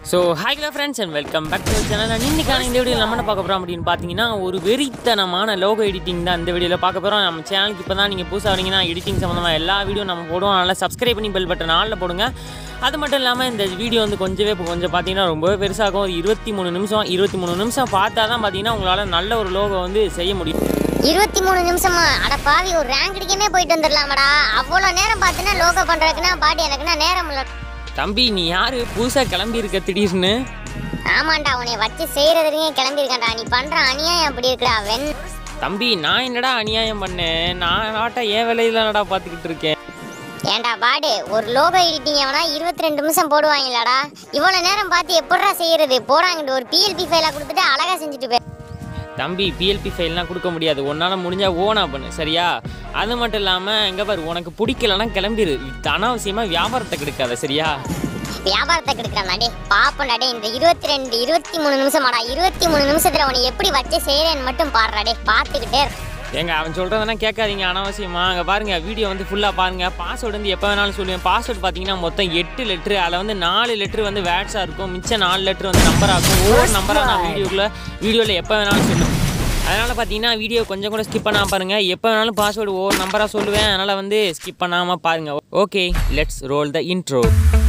So hi friends and welcome back to the channel. இன்னைக்கான இந்த வீடியோல நம்ம என்ன பார்க்க போறோம் அப்படினு பாத்தீங்கன்னா ஒரு வெறித்தனமான லோகோ எடிட்டிங் தான் இந்த வீடியோல பார்க்க போறோம். நம்ம சேனலுக்கு இப்பதான் நீங்க புதுசா வரீங்கன்னா எடிட்டிங் சம்பந்தமா எல்லா வீடியோ நம்ம போடுவோம். அதனால சப்ஸ்கிரைப் பண்ணி பெல் பட்டன் ஆல்ல போடுங்க. அது மட்டும் இல்லாம இந்த வீடியோ வந்து கொஞ்சம் பாத்தீங்கன்னா ரொம்பவே பெருசாகும். 23 நிமிஷம் பார்த்தா தான் பாத்தீங்கன்னா உங்களால நல்ல ஒரு லோகோ வந்து செய்ய முடியும். 23 நிமிஷமா அட பாவி ஒரு ரேங்க் அடிக்கமே போயிட்டு வந்துடலாமடா. அவ்வளோ நேரம் பார்த்தனா லோகோ பண்றதுக்குனா பாடி எனக்குனா நேரம் இல்ல. தம்பி நீ யாரு புதுசா கிளம்பி இருக்க திடீர்னு? ஆமாண்டா உன்னை வச்சு செய்யறதுலயே கிளம்பி இருக்கேன்டா. நீ பண்ற அநியாயம் அப்படி இருக்குடா வென். தம்பி நான் என்னடா அநியாயம் பண்ணேன்? நான் நாட்ட ஏன் வேலையிலடா பாத்துக்கிட்டு இருக்கேன். ஏண்டா பாடு ஒரு லோகோ எடிட்டிங் அவனா 22 நிமிஷம் போடுவாங்களாடா. இவ்வளவு நேரம் பார்த்து எப்படிடா செய்யறது? போறாங்க ஒரு PLP ஃபைலா கொடுத்துட்டு அழகா செஞ்சுட்டு போய். தம்பி PLP ஃபைல்லாம் கொடுக்க முடியாது. உன்னால் முடிஞ்சால் ஓனா பண்ணு சரியா? அது மட்டும் இல்லாமல் எங்கே பாரு உனக்கு பிடிக்கலன்னா கிளம்பிடு. அனாவசியமாக வியாபாரத்தை கெடுக்காத சரியா? வியாபாரத்தை கெடுக்கிறாடே பாப்பண்டாடே. இந்த 23 நிமிஷமாடா. 23 நிமிஷத்தில் உன்னை எப்படி வச்சு செய்கிறேன்னு மட்டும் பாடுறாடே. பார்த்துக்கிட்டே ஏங்க அவன் சொல்கிறதெல்லாம் கேட்காதீங்க அனாவசியமா. அங்கே பாருங்கள் வீடியோ வந்து ஃபுல்லாக பாருங்கள். பாஸ்வேர்டு வந்து எப்போ வேணாலும் சொல்லுவேன். பாஸ்வேர்டு பார்த்தீங்கன்னா மொத்தம் 8 லெட்ரு. அதில் வந்து 4 லெட்ரு வந்து வேட்ஸாக இருக்கும். மிச்சம் 4 லெட்ரு வந்து நம்பராக இருக்கும். ஒவ்வொரு நம்பராக நான் வீடியோவில் எப்போ வேணாலும் சொல்லுவேன். அதனால் பார்த்தீங்கன்னா வீடியோ கொஞ்சம் கூட ஸ்கிப் பண்ணாமல் பாருங்கள். எப்போ வேணாலும் பாஸ்வேர்டு ஒவ்வொரு நம்பராக சொல்லுவேன். அதனால் வந்து ஸ்கிப் பண்ணாமல் பாருங்கள். Okay let's roll the intro.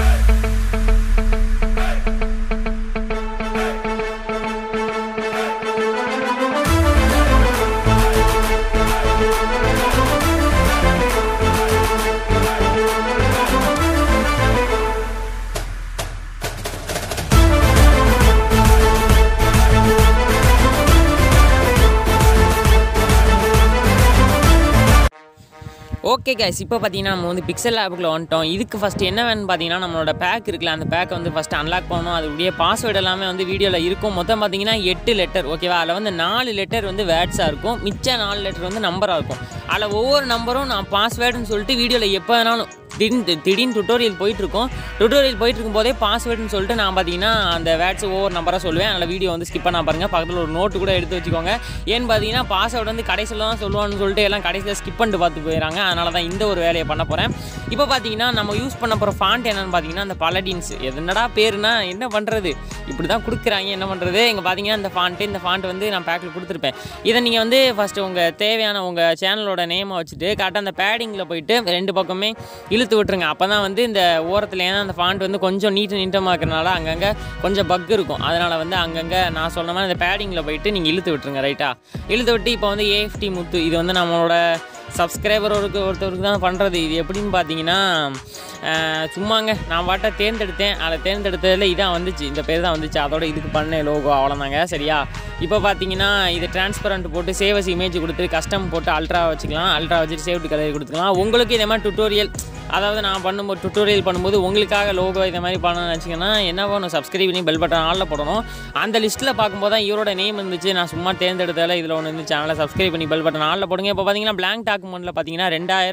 Okay guys இப்போ பார்த்தீங்கன்னா நம்ம வந்து பிக்சல் ஆப்புக்குள்ள வந்துட்டோம். இதுக்கு ஃபஸ்ட்டு என்ன வேணும்னு பார்த்தீங்கன்னா நம்மளோட பேக் இருக்குல்ல, அந்த பேக்கை வந்து ஃபஸ்ட்டு அன்லாக் பண்ணணும். அதுடைய பாஸ்வேர்டு எல்லாமே வந்து வீடியோவில் இருக்கும். மொத்தம் பார்த்தீங்கன்னா 8 லெட்டர் ஓகேவா? அதில் வந்து 4 லெட்டர் வந்து வேர்ட்ஸாக இருக்கும். மிச்சம் 4 லெட்டர் வந்து நம்பராக இருக்கும். அதில் ஒவ்வொரு நம்பரும் நான் பாஸ்வேர்டுன்னு சொல்லிட்டு வீடியோவில் எப்போ வேணாலும் திடீர்னு டுட்டோரியல் போயிட்டுருக்கும் போதே பாஸ்வேர்டுன்னு சொல்லிட்டு நான் பார்த்தீங்கன்னா அந்த வேர்ட்ஸ் ஒவ்வொரு நம்பராக சொல்லுவேன். அதனால் வீடியோ வந்து ஸ்கிப் பண்ண பாருங்கள். பக்கத்தில் ஒரு நோட்டு கூட எடுத்து வச்சுக்கோங்க. ஏன்னு பார்த்தீங்கன்னா பாஸ்வேர்டு வந்து கடைசியில் தான் சொல்லுவான்னு சொல்லிட்டு எல்லாம் கடைசியில் ஸ்கிப் பண்ணிட்டு பார்த்து போயிடறாங்க. அதனால தான் இந்த ஒரு வேலையை பண்ண போகிறேன். இப்போ பார்த்தீங்கன்னா நம்ம யூஸ் பண்ண போகிற ஃபாண்ட் என்னென்னு பார்த்தீங்கன்னா அந்த ப்ளகின்ஸ். என்னடா பேருனா என்ன பண்ணுறது, இப்படி தான் கொடுக்குறாங்க என்ன பண்ணுறது. இங்கே பார்த்தீங்கன்னா இந்த ஃபாண்ட் வந்து நான் பேக்கில் கொடுத்துருப்பேன். இதை நீங்கள் வந்து ஃபஸ்ட்டு உங்கள் தேவையான உங்கள் சேனலோட நேமை வச்சுட்டு கரெக்டாக அந்த பேடிங்கில் போயிட்டு 2 பக்கமே இழுத்து விட்டுருங்க. அப்போ தான் வந்து இந்த ஓரத்தில் ஏன்னா அந்த ஃபாண்ட் வந்து கொஞ்சம் நீட்டமாக இருக்கிறனால அங்கங்கே கொஞ்சம் பக் இருக்கும். அதனால் வந்து அங்கங்கே நான் சொன்ன மாதிரி அந்த பேடிங்கில் போயிட்டு நீங்கள் இழுத்து விட்டுருங்க ரைட்டா? இழுத்து விட்டு இப்போ வந்து AFT முத்து இது வந்து நம்மளோட சப்ஸ்கிரைபர் ஒருத்தருக்கு தான் பண்ணுறது. இது எப்படின்னு பார்த்தீங்கன்னா சும்மாங்க நான் பாட்டை தேர்ந்தெடுத்தேன். அதை தேர்ந்தெடுத்ததில் இதான் வந்துச்சு, இந்த பேர் தான் வந்துச்சு. அதோட இதுக்கு பண்ண லோகோ அவ்வளோதாங்க சரியா? இப்போ பார்த்தீங்கன்னா இது டிரான்ஸ்பரண்ட் போட்டு சேவஸ் இமேஜ் கொடுத்து கஸ்டம் போட்டு அல்ட்ரா வச்சுக்கலாம். அல்ட்ரா வச்சுட்டு சேவ்டு கலர் கொடுத்துக்கலாம். உங்களுக்கு இதே மாதிரி டுட்டோரியல் அதாவது நான் டுட்டோரியல் பண்ணும்போது உங்களுக்காக லோகோ இதை மாதிரி பண்ணணும்னு வச்சிங்கன்னா என்ன பண்ணணும், சப்ஸ்கிரைப் பண்ணி பெல் பட்டன் ஆளில் போடணும். அந்த லிஸ்ட்டில் பார்க்கும்போது தான் இவரோட நேம் இருந்துச்சு. நான் சும்மா தேர்ந்தெடுத்தால இதில் ஒன்று இருந்துச்சு. சேனலை சப்ஸ்கிரைப் பண்ணி பெல் பட்டன் ஆளில் போடுங்க. இப்போ பார்த்தீங்கன்னா பிளாங்க் டாக்குமெண்ட்டில் பார்த்தீங்கன்னா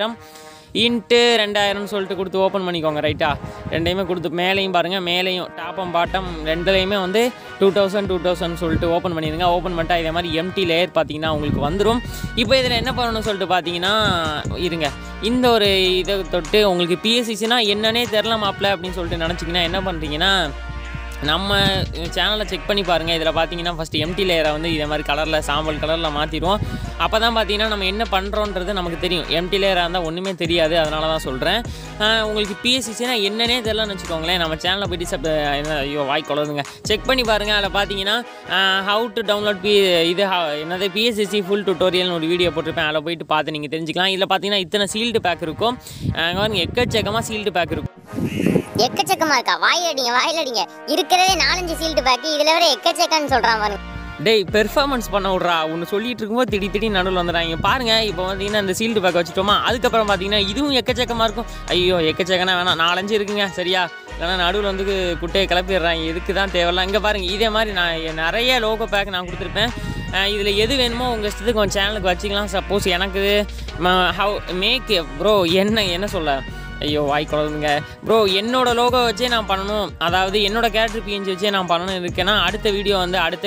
2000 சொல்லிட்டு கொடுத்து ஓப்பன் பண்ணிக்கோங்க ரைட்டா? ரெண்டையுமே கொடுத்து மேலேயும் பாருங்கள், மேலேயும் டாப்பம் பாட்டம் ரெண்டுலேயுமே வந்து 2000 சொல்லிட்டு ஓப்பன் பண்ணிடுங்க. ஓப்பன் பண்ணிட்டா இதே மாதிரி எம்டி லேயர் பார்த்தீங்கன்னா உங்களுக்கு வந்துடும். இப்போ இதில் என்ன பண்ணணும்னு சொல்லிட்டு பார்த்தீங்கன்னா இருங்க இந்த ஒரு இதை தொட்டு உங்களுக்கு PSCCனா என்னன்னே தெரில மாப்பிள்ள அப்படின்னு சொல்லிட்டு நினச்சிங்கன்னா என்ன பண்ணுறீங்கன்னா நம்ம சேனலை செக் பண்ணி பாருங்கள். இதில் பார்த்தீங்கன்னா ஃபஸ்ட்டு எம்டி லேயரை வந்து இதே மாதிரி கலரில் சாம்பல் கலரில் மாற்றிடுவோம். அப்போ தான் பார்த்தீங்கன்னா நம்ம என்ன பண்ணுறோன்றது நமக்கு தெரியும். எம்டி லேயராக இருந்தால் ஒன்றுமே தெரியாது. அதனால தான் சொல்கிறேன். உங்களுக்கு PSCCனா என்னன்னே தெரிலன்னு வச்சுக்கோங்களேன். நம்ம சேனலில் போய்ட்டு ஐயோ வாய் கொள்ளுதுங்க செக் பண்ணி பாருங்கள். அதில் பார்த்தீங்கன்னா ஹவு டு டவுன்லோட் என்னது PSCC ஃபுல் டுட்டோரியல்னு ஒரு வீடியோ போட்டிருப்பேன். அதில் போய்ட்டு பார்த்து நீங்கள் தெரிஞ்சுக்கலாம். இதில் பார்த்தீங்கன்னா இத்தனை சீல்டு பேக் இருக்கும். அங்கே எக்கச்சக்கமாக சீல்டு பேக் இருக்கும். எக்கச்சக்கமா இருக்கா? வாயிலடிங்க இருக்கிறதே 4-5 சீல்டு பேக். இதில் வர எக்கச்சக்கன்னு சொல்கிறான் பாருங்க. டேய் பெர்ஃபார்மன்ஸ் பண்ண விட்றா. ஒன்று சொல்லிட்டு இருக்கும்போது திடீர் நடுவில் வந்துடுறாங்க பாருங்கள். இப்போ பார்த்தீங்கன்னா இந்த சீல்டு பேக் வச்சுட்டோமா, அதுக்கப்புறம் பார்த்தீங்கன்னா இதுவும் எக்கச்சக்கமாக இருக்கும். ஐயோ எக்கச்சக்கனா வேணாம், 4-5 இருக்குங்க சரியா? இல்லைனா நடுவில் வந்து குட்டையை கிளப்பிடுறாங்க. இதுக்கு தான் தேவையில்லாம். இங்கே பாருங்கள் இதே மாதிரி நான் நிறைய லோகோ பேக் நான் கொடுத்துருப்பேன். இதில் எது வேணுமோ உங்கள் இஷ்டத்துக்கு உங்கள் சேனலுக்கு வச்சுக்கலாம். சப்போஸ் எனக்கு ஹவு மேக் ப்ரோ என்ன சொல்ல ஐயோ வாய் குழந்தைங்க ப்ரோ, என்னோட லோகோ வச்சே நான் பண்ணணும், அதாவது என்னோட கேரக்டர் பிஎன்ஜி வச்சே நான் பண்ணணும் இருக்கேன்னா அடுத்த வீடியோ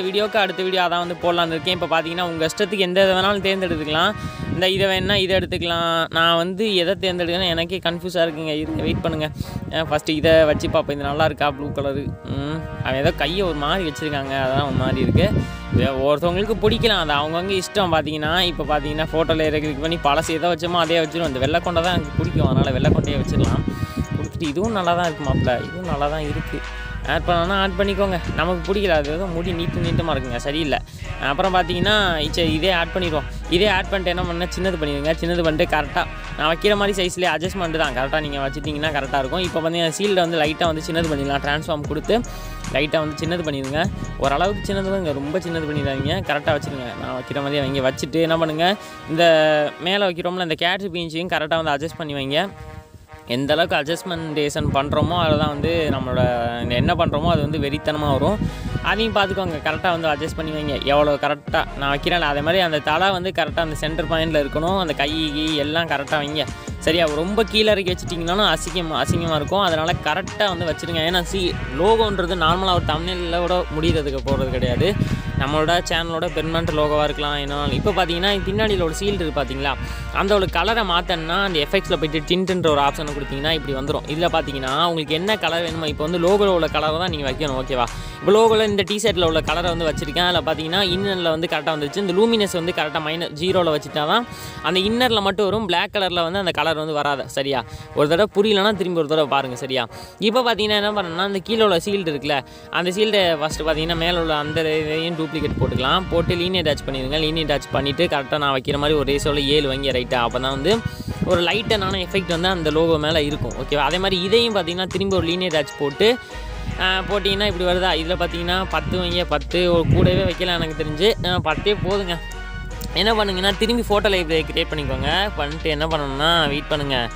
அதான் வந்து போடலான்னு இருக்கேன். இப்போ பார்த்தீங்கன்னா உங்கள் இஷ்டத்துக்கு எந்த இதை வேணாலும் தேர்ந்தெடுத்துக்கலாம். இதை வேணா இதை எடுத்துக்கலாம். நான் வந்து எதை தேர்ந்தெடுக்கணும் எனக்கே கன்ஃபியூஸாக இருக்குங்க. இருங்க வெயிட் பண்ணுங்கள். ஃபஸ்ட்டு இதை வச்சு பார்ப்போம். இது நல்லா இருக்கா? Blue colour. அவன் ஏதோ கையை ஒரு மாதிரி வச்சுருக்காங்க, அதான் ஒரு மாதிரி இருக்குது. ஒருத்தவங்களுக்கு பிடிக்கலாம், அது அவங்கவுங்க இஷ்டம். பார்த்தீங்கன்னா இப்போ பார்த்தீங்கன்னா ஃபோட்டோவில் கிளிக் பண்ணி பழசு எதை வச்சோமோ அதே வச்சிடும். இந்த வெள்ளைக்கொண்டை தான் எனக்கு பிடிக்கும், அதனால் வெள்ளைக்கொண்டையே வச்சிடலாம். கொடுத்துட்டு இதுவும் நல்லா தான் இருக்குது மாப்பிள்ள, இதுவும் நல்லா தான் இருக்குது. ஆட் பண்ணோன்னா ஆட் பண்ணிக்கோங்க. நமக்கு பிடிக்கல, அது எதுவும் முடி நீட்டமாக இருக்குங்க, சரியில்லை. அப்புறம் பார்த்தீங்கன்னா இதே ஆட் பண்ணிடுவோம். இதே ஆட் பண்ணிட்டு என்ன பண்ணால் சின்னது பண்ணிடுங்க. சின்னது பண்ணிட்டு கரெக்டாக நான் வைக்கிற மாதிரி சைஸ்லேயே அட்ஜஸ்ட்மெண்ட் தான் கரெக்டாக நீங்கள் வச்சுட்டிங்கன்னா கரெக்டாக இருக்கும். இப்போ பார்த்தீங்கன்னா சீல்டை வந்து லைட்டாக வந்து சின்னது பண்ணிடலாம். ட்ரான்ஸ்ஃபார்ம் கொடுத்து லைட்டாக வந்து சின்னது பண்ணிடுங்க. ஓரளவுக்கு சின்னது இங்கே ரொம்ப சின்னது பண்ணிடாதீங்க, கரெக்டாக வச்சுருங்க. நான் வைக்கிற மாதிரி வைங்க. வச்சுட்டு என்ன பண்ணுங்கள், இந்த மேலே வைக்கிறோம்ல இந்த கேட்ரி பீன்ஸையும் கரெக்டாக வந்து அட்ஜஸ்ட் பண்ணி வைங்க. எந்த அளவுக்கு அட்ஜஸ்ட்மெண்டேஷன் பண்ணுறோமோ அதுதான் வந்து நம்மளோட என்ன பண்ணுறோமோ அது வந்து வெறித்தனமாக வரும். அதையும் பார்த்துக்கோங்க, கரெக்டாக வந்து அட்ஜஸ்ட் பண்ணி வைங்க. எவ்வளோ கரெக்டாக நான் வைக்கிறேன் அதே மாதிரி அந்த தலை வந்து கரெக்டாக அந்த சென்டர் பாயிண்டில் இருக்கணும். அந்த கை எல்லாம் கரெக்டாக வைங்க, சரியா? ரொம்ப கீழே இறக்கி வச்சுட்டிங்கனாலும் அசிங்கமாக இருக்கும். அதனால் கரெக்டாக வந்து வச்சுருங்க. ஏன்னா லோகோன்றது நார்மலாக ஒரு தமிழில் கூட முடிகிறதுக்கு போகிறது கிடையாது. நம்மளோட சேனலோட பெர்மனண்ட் லோகோவாக இருக்கலாம். ஏன்னா இப்போ பார்த்தீங்கன்னா பின்னாடியில் ஒரு சீல்டு இருக்குது பார்த்தீங்களா, அந்த ஒரு கலரை மாற்றணுன்னா அந்த எஃபெக்ட்ஸில் போய்ட்டு டின்ட்டுன்ற ஒரு ஆப்ஷனை கொடுத்தீங்கன்னா இப்படி வந்துடும். இதில் பார்த்தீங்கன்னா உங்களுக்கு என்ன கலர் வேணுமோ, இப்போ வந்து லோகோவில் உள்ள கலரை தான் நீங்கள் வைக்கணும், ஓகேவா? இப்போ லோகோவில் இந்த டிஷர்ட்டில் உள்ள கலரை வந்து வச்சுருக்கேன். அதில் பார்த்தீங்கன்னா இன்னரில் வந்து கரெக்டாக வந்துருச்சு. இந்த லூமினஸ் வந்து கரெக்டாக -0 வச்சுட்டா தான் அந்த இன்னரில் மட்டும் வரும். பிளாக் கலரில் வந்து அந்த கலர் வந்து வராது, சரியா? ஒரு தடவை புரியலன்னா திரும்பி ஒரு தடவை பாருங்கள், சரியா? இப்போ பார்த்தீங்கன்னா என்ன பண்ணணும்னா அந்த கீழே உள்ள சீல்டு இருக்குல்ல, அந்த சீல்டை ஃபஸ்ட்டு பார்த்தீங்கன்னா மேலே உள்ள அந்த இதையும் டூப்ளிகேட் போட்டுக்கலாம். போட்டு லீனியர் டச் பண்ணிடுங்க. லீனியர் டச் பண்ணிவிட்டு கரெக்டாக நான் வைக்கிற மாதிரி ஒரு ரேஸோவில் 7 வைங்க, ரைட்டாக? அப்போ தான் வந்து ஒரு லைட்டான எஃபெக்ட் வந்து அந்த லோகோ மேலே இருக்கும், ஓகேவா? அதே மாதிரி இதையும் பார்த்தீங்கன்னா திரும்பி ஒரு லீனியர் டச் போட்டிங்கன்னா இப்படி வருதா? இதில் பார்த்தீங்கன்னா 10 வைங்க. 10 கூடவே வைக்கலாம், எனக்கு தெரிஞ்சு 10 போதுங்க. என்ன பண்ணுங்கன்னா திரும்பி ஃபோட்டோ லைப்ரரி க்ரியேட் பண்ணிக்கோங்க. பண்ணிட்டு என்ன பண்ணணும்னா வெயிட் பண்ணுங்கள்.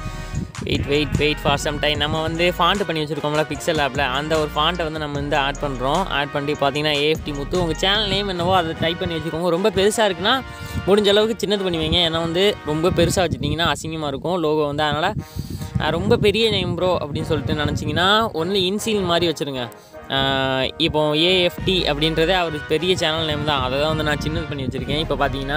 Wait for some time. நம்ம வந்து ஃபாண்ட் பண்ணி வச்சுருக்கோம்ல பிக்சல் ஆப்பில், அந்த ஒரு ஃபாண்ட்டை வந்து நம்ம வந்து ஆட் பண்ணுறோம். ஆட் பண்ணி பார்த்தீங்கன்னா AFT முத்து. உங்கள் சேனல் நேம் என்னவோ அதை டைப் பண்ணி வச்சுக்கோங்க. ரொம்ப பெருசாக இருக்குன்னா முடிஞ்ச அளவுக்கு சின்னது பண்ணி வைங்க. ஏன்னா வந்து ரொம்ப பெருசாக வச்சுட்டிங்கன்னா அசிங்கமாக இருக்கும் லோகோ வந்து. அதனால் ரொம்ப பெரிய நேம் ப்ரோ அப்படின்னு சொல்லிட்டு நினச்சிங்கன்னா ஒன்லி இன்சியல் மாதிரி வச்சுருங்க. இப்போ AFT அப்படின்றதே அவருக்கு பெரிய சேனல் நேம் தான், அதை தான் வந்து நான் சின்னது பண்ணி வச்சுருக்கேன். இப்போ பார்த்தீங்கன்னா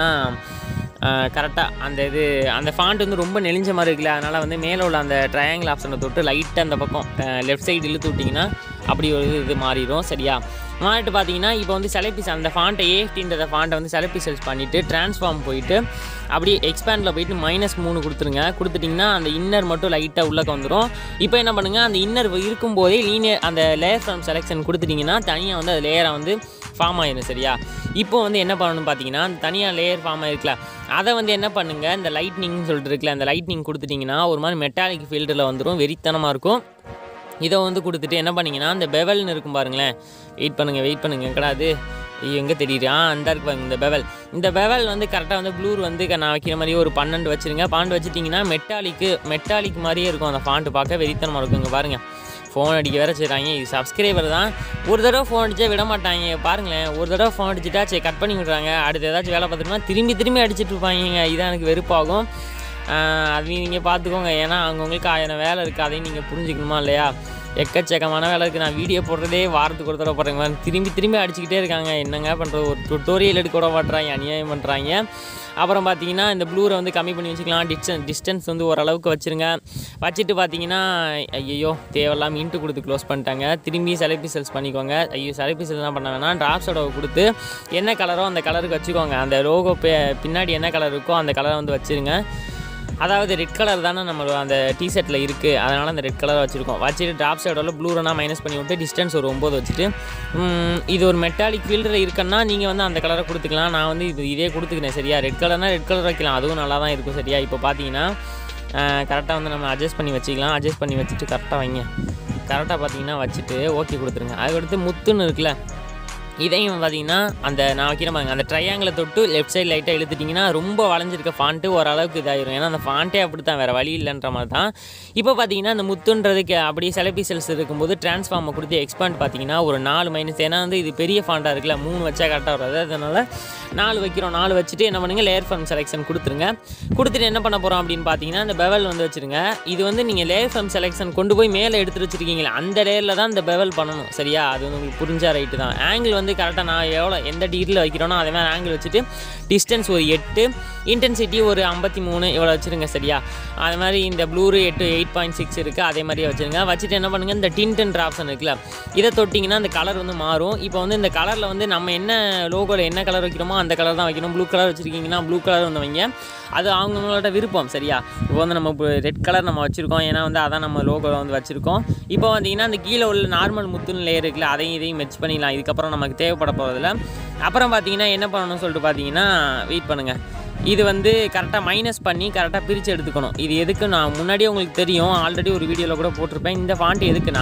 கரெக்டாக அந்த ஃபாண்ட் வந்து ரொம்ப நெளிஞ்ச மாதிரி இருக்குல்ல, அதனால் வந்து மேலே உள்ள அந்த ட்ரையாங்கிள் ஆப்ஷனை தொட்டு லைட்டாக அந்த பக்கம் லெஃப்ட் சைடு இழுத்து விட்டிங்கன்னா அப்படி ஒரு இது மாறிடும், சரியா? மாறிட்டு பார்த்தீங்கன்னா இப்போ வந்து செலக்ட் அந்த ஃபாண்ட்டை AFTன்ற ஃபாண்ட்டை வந்து செலக்ட் பண்ணிவிட்டு ட்ரான்ஸ்ஃபார்ம் போயிட்டு அப்படியே எக்ஸ்பேண்டில் போயிட்டு -3 கொடுத்துருங்க. கொடுத்துட்டிங்கன்னா அந்த இன்னர் மட்டும் லைட்டாக உள்ளே வந்துடும். இப்போ என்ன பண்ணுங்கள், அந்த இன்னர் இருக்கும்போதே லீனியர் அந்த லேயர் ஃப்ரம் செலெக்ஷன் கொடுத்துட்டிங்கன்னா தனியாக வந்து அது லேயரை வந்து ஃபார்ம் ஆகிடும், சரியா? இப்போ வந்து என்ன பண்ணணும்னு பார்த்தீங்கன்னா அந்த தனியாக லேயர் ஃபார்ம் ஆகிருக்கல, அதை வந்து என்ன பண்ணுங்கள், இந்த லைட்னிங் சொல்லிட்டு இருக்குல்ல, அந்த லைட்னிங் கொடுத்துட்டிங்கன்னா ஒரு மாதிரி மெட்டாலிக் ஃபீல்டில் வந்துடும், வெறித்தனமாக இருக்கும். இதை வந்து கொடுத்துட்டு என்ன பண்ணிங்கன்னா அந்த பெவல்னு இருக்கும் பாருங்களேன். வெயிட் பண்ணுங்கள் கிடையாது, எங்கே தெரியுது? அந்த இருக்கு பாருங்க இந்த பெவல் வந்து கரெக்டாக வந்து ப்ளூர் வந்து நான் வைக்கிற மாதிரியே ஒரு 12 வச்சுருங்க. 12 வச்சுட்டிங்கன்னா மெட்டாலிக் மாதிரியே இருக்கும் அந்த ஃபாண்ட்டு, பார்க்க வெறித்தனமாக இருக்கும். இங்கே பாருங்கள், ஃபோன் அடிக்க வேறு செய்கிறாங்க. இது சப்ஸ்கிரைபர் தான், ஒரு தடவை ஃபோன் அடித்தா விட மாட்டாங்க. பாருங்களேன், ஒரு தடவை ஃபோன் அடிச்சுட்டா சரி கட் பண்ணி விட்றாங்க. அடுத்து ஏதாச்சும் வேலை பார்த்துட்டோம்னா திரும்பி அடிச்சுட்டு இருப்பாங்க. இதான் எனக்கு வெறுப்பாகும். அதையும் நீங்கள் பார்த்துக்கோங்க. ஏன்னா அவங்கவுங்களுக்கு 1000 வேலை இருக்குது, அதையும் நீங்கள் புரிஞ்சுக்கணுமா இல்லையா? எக்கச்சக்கமான வேலை இருக்குது. நான் வீடியோ போடுறதே வாரத்துக்கு ஒரு தடவை போடுறேங்க. திரும்பி அடிச்சுக்கிட்டே இருக்காங்க. என்னங்க பண்ணுறது? ஒரு டுட்டோரியல் எடுக்க கூட மாட்டுறாங்க, அநியாயம் பண்ணுறாங்க. அப்புறம் பார்த்தீங்கன்னா இந்த ப்ளூரை வந்து கம்மி பண்ணி வச்சுக்கலாம். டிஸ்டன்ஸ் வந்து ஓரளவுக்கு வச்சுருங்க. வச்சுட்டு பார்த்தீங்கன்னா ஐயோ தேவையில்லாமல் இன்ட்டு கொடுத்து க்ளோஸ் பண்ணிட்டாங்க. திரும்பி செலக்ட் பண்ணிக்கோங்க. செலக்ட் தான் பண்ண வேணாம். ட்ராப்ஸோட கொடுத்து என்ன கலரோ அந்த கலருக்கு வச்சுக்கோங்க. அந்த லோகோ பின்னாடி என்ன கலர் இருக்கோ அந்த கலரை வந்து வச்சுருங்க. அதாவது ரெட் கலர் தானே நம்மளோட அந்த டிஷர்ட்டில் இருக்குது, அதனால் அந்த ரெட் கலரை வச்சுருக்கோம். வச்சுட்டு ட்ராப் சைடோட ப்ளூரனா மைனஸ் பண்ணி விட்டு டிஸ்டன்ஸ் ஒரு 9 வச்சுட்டு இது ஒரு மெட்டாலிக் ஃபீல்டில் இருக்குன்னா நீங்கள் வந்து அந்த கலரை கொடுத்துக்கலாம். நான் வந்து இதே கொடுத்துக்கிறேன், சரியா? ரெட் கலர்னால் ரெட் கலர் வைக்கலாம், அதுவும் நல்லா தான் இருக்கும், சரியா? இப்போ பார்த்தீங்கன்னா கரெக்டாக வந்து நம்ம அட்ஜஸ்ட் பண்ணி வச்சுக்கலாம். அட்ஜஸ்ட் பண்ணி வச்சுட்டு கரெக்டாக வைங்க. கரெக்டாக பார்த்தீங்கன்னா வச்சுட்டு ஓகே கொடுத்துருங்க. அதுக்கடுத்து முத்துன்னு இருக்குல்ல, இதையும் பார்த்தீங்கன்னா அந்த நான் வைக்கிற பாருங்க அந்த ட்ரையாங்கிளை தொட்டு லெஃப்ட் சைடு லைட்டாக இழுத்துட்டிங்கன்னா ரொம்ப வளைஞ்சிருக்க ஃபாண்ட்டு ஓரளவுக்கு இதாயிரும். ஏன்னா அந்த ஃபாண்ட்டே அப்படி தான், வேறு வழி இல்லைன்ற மாதிரி தான். இப்போ பார்த்தீங்கன்னா அந்த முத்துன்றதுக்கு அப்படியே செலப்பி செல்ஸ் இருக்கும்போது ட்ரான்ஸ்ஃபார்மை கொடுத்து எக்ஸ்பாண்ட் பார்த்தீங்கன்னா ஒரு 4 மைனஸ். ஏன்னா வந்து இது பெரிய ஃபாண்ட்டாக இருக்குல்ல, 3 வச்சா கரெக்டாக வராது. அதனால் 4 வைக்கிறோம். 4 வச்சுட்டு என்ன பண்ணுங்க, லேயர் ஃபார்ம் செலெக்ஷன் கொடுத்துருங்க. கொடுத்துட்டு என்ன பண்ண போகிறோம் அப்படின்னு பார்த்தீங்கன்னா அந்த பெவல் வந்து வச்சுருங்க. இது வந்து நீங்கள் லேயர் ஃபார்ம் செலெக்ஷன் கொண்டு போய் மேலே எடுத்துகிட்டு வச்சுருக்கீங்களா அந்த லேயரில் தான் இந்த பெவல் பண்ணணும். சரியா? அது வந்து உங்களுக்கு புரிஞ்சா ரைட்டு தான். ஆங்கிள் வந்து கரெக்டாக நான் எந்த டிகிரியில் வைக்கிறோனோ அதே மாதிரி ஆங்கிள் வச்சுட்டு டிஸ்டன்ஸ் ஒரு 8, இன்டென்சிட்டி ஒரு 53 இவ்வளோ வச்சுருங்க. சரியா? அது மாதிரி இந்த ப்ளூரு 8.6 இருக்குது, அதே மாதிரியே வச்சுருங்க. வச்சுட்டு என்ன பண்ணுங்கள், இந்த டின்ட்ன்ற ஆப்ஷன் இருக்குல்ல, இதை தொட்டிங்கன்னா அந்த கலர் வந்து மாறும். இப்போ வந்து இந்த கலரில் வந்து நம்ம என்ன லோகோவில் என்ன கலர் வைக்கிறோமோ அந்த கலர் தான் வைக்கணும். ப்ளூ கலர் வச்சுருக்கீங்கன்னா ப்ளூ கலர் வந்து வைங்க. அது அவங்களோட விருப்பம். சரியா? இப்போ வந்து நம்ம ரெட் கலர் நம்ம வச்சுருக்கோம், ஏன்னா வந்து அதான் நம்ம லோகோவில் வந்து வச்சுருக்கோம். இப்போ வந்தீங்கன்னா அந்த கீழே உள்ள நார்மல் முத்துன்னு லேயர் இருக்குல்ல, அதையும் இதையும் மெர்ஜ் பண்ணிடலாம். இதுக்கப்புறம் நமக்கு தேவைப்பட போகிறதில்ல. அப்புறம் பார்த்தீங்கன்னா என்ன பண்ணணும்னு சொல்லிட்டு பார்த்தீங்கன்னா, வெயிட் பண்ணுங்கள், இது வந்து கரெக்டாக மைனஸ் பண்ணி கரெக்டாக பிரித்து எடுத்துக்கணும். இது எதுக்கு நான் முன்னாடியே உங்களுக்கு தெரியும், ஆல்ரெடி ஒரு வீடியோவில் கூட போட்டிருப்பேன். இந்த ஃபாண்ட் எதுக்குன்னா